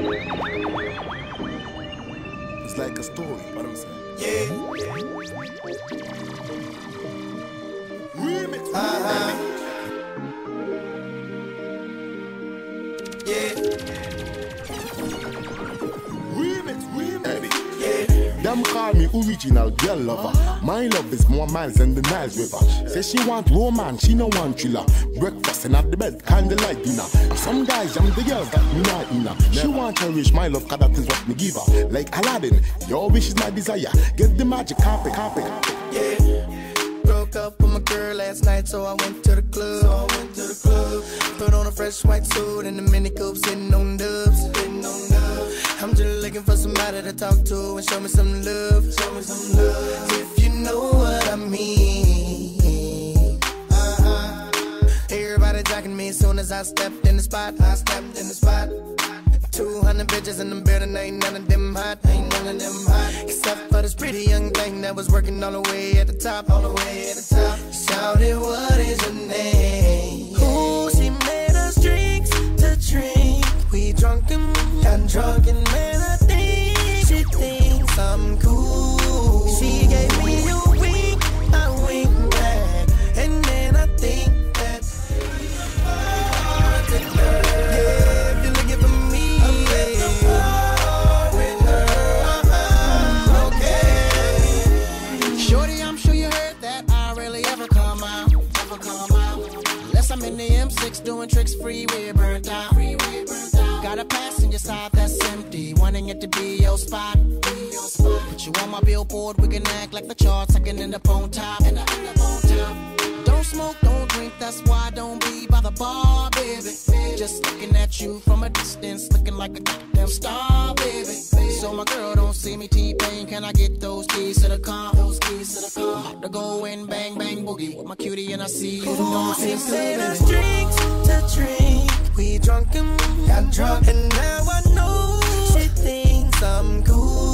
It's like a story, what I'm saying. Yeah. Remix. Yeah. Remix. Yeah. Them call me original girl lover. My love is more miles than the Niles River. Say she want romance, she no want thriller. Breakfast and at the bed, candlelight dinner. Some guys, I'm the girls that me not inna. She want to reach my love, cause that is what me give her. Like Aladdin, your wish is my desire. Get the magic carpet. Yeah. Broke up with my girl last night, so I went to the club. Put on a fresh white suit and a mini coupe, sitting on dubs. I'm just looking for somebody to talk to and show me some love. If you know what I mean. Everybody jacking me as soon as I stepped in the spot. 200 bitches in the building, ain't none of them hot. Except for this pretty young thing that was working all the way at the top. Shouted, what is your name? Ooh, she made us drinks to drink. We drunk and got drunk, and man, I think she thinks I'm cool. She gave me a wink, I wink back, and then I think that yeah, if you're looking for me, I'm at the bar with her. Okay. Shorty, I'm sure you heard that I rarely ever come out. Unless I'm in the M6 doing tricks, freeway burnt out. Got a passenger side that's empty, wanting it to be your spot. Put you on my billboard, we can act like the charts, I can end up on top. Don't smoke, don't drink, that's why I don't be by the bar, baby. Just looking at you from a distance, looking like a goddamn star, baby. So my girl don't see me T-Pain, can I get those keys to the car? I'm about to go and bang, bang, boogie with my cutie and I see you tomorrow. She made us drinks to drink. We drunk and got drunk, and now I know she thinks I'm cool.